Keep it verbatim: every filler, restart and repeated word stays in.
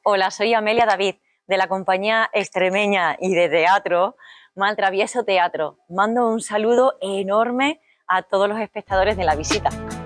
Hola, soy Amelia David, de la compañía extremeña y de teatro Maltravieso Teatro. Mando un saludo enorme a todos los espectadores de la visita.